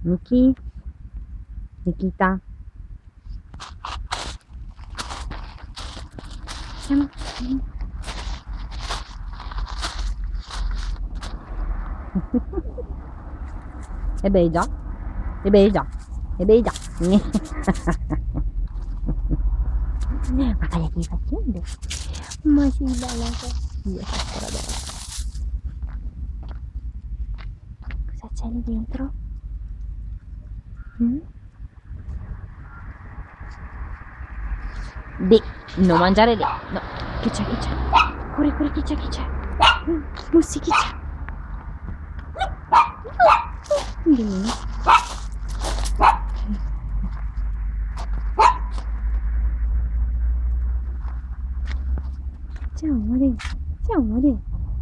Niki? Nikita? Siamo. E bella? E bella? E bella? Ma cosa stai facendo? Ma sì, bella io ancora bella. Cosa c'è lì dentro? Non mangiare lì. No. Che c'è? Che c'è? Corri, chi c'è? Chi c'è? Mussi, chi c'è? Ciao amore. Ciao amore.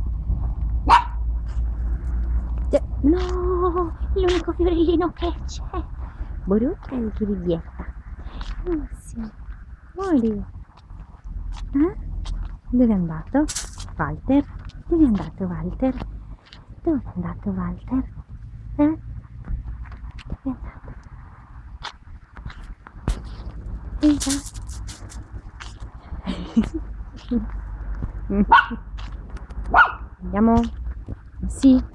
No, l'unico fiorellino che c'è. Brutta di chiribietta. Mussi. Amore. Dove è andato? Walter? Dove è andato Walter? Dove è andato Walter? Dove è andato? Andiamo? Sì.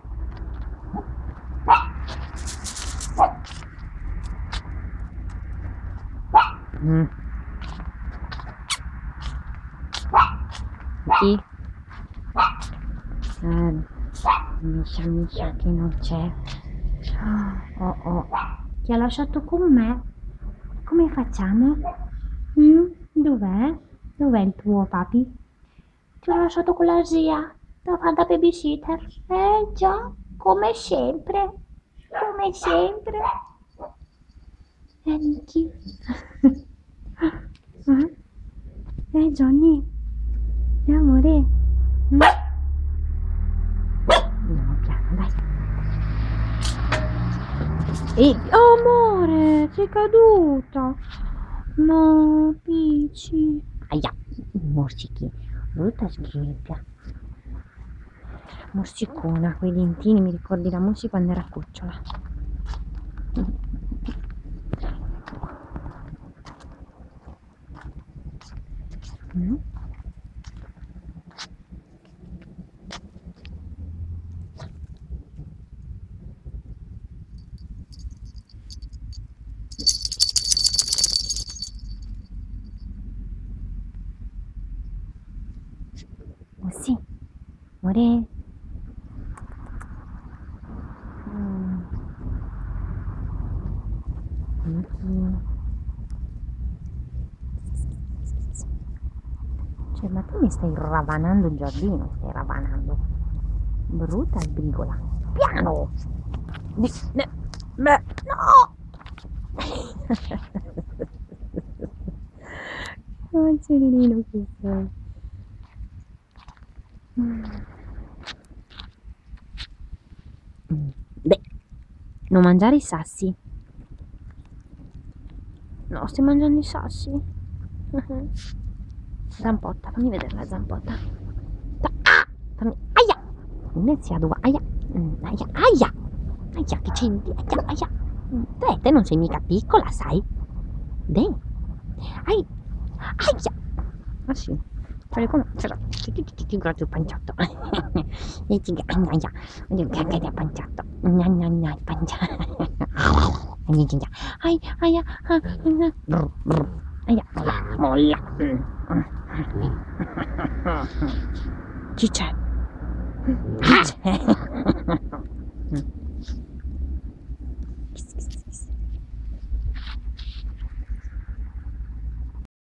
Sì. Miscia che non c'è. Oh. Ti ha lasciato con me? Come facciamo? Dov'è? Dov'è il tuo papi? Ti ho lasciato con la zia da fare da babysitter. Già, come sempre. Come sempre. Niki. Johnny. Amore. Andiamo piano, dai. Amore, sei caduta. No, Pici. Aia, morsichi. Brutta sgrippia. Morsicona, quei dentini, mi ricordi la Mossi quando era cucciola. Sì, amore. Cioè, ma tu mi stai ravanando il giardino, stai ravanando. Brutta sbrigola. Piano! No! Cancerino che sei. Non mangiare i sassi. No, stai mangiando i sassi? Zampotta, fammi vedere la zampotta. Aia! Non si a due. Aia! Aia! Che c'entri? Aia! Te non sei mica piccola, sai? Aia! Ah sì, fare come ti grazie il panciotto. E ti aia, il panciotto. Il panciotto. Aia, molla. Chi c'è?